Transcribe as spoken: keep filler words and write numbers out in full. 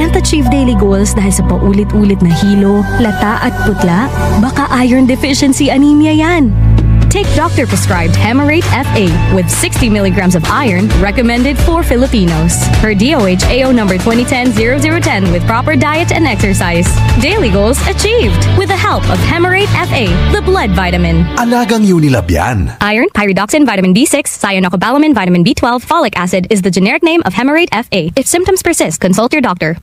Can't achieve daily goals dahil sa paulit-ulit na hilo, lata at putla? Baka Iron Deficiency Anemia yan. Take doctor-prescribed Hemarate F A with sixty milligrams of iron recommended for Filipinos. Per D O H A O number twenty ten dash zero zero one zero with proper diet and exercise. Daily goals achieved with the help of Hemarate F A, the blood vitamin. Alagang Unilab Yan. Iron, Pyridoxine, vitamin B six, Cyanocobalamin, vitamin B twelve, Folic acid is the generic name of Hemarate F A. If symptoms persist, consult your doctor.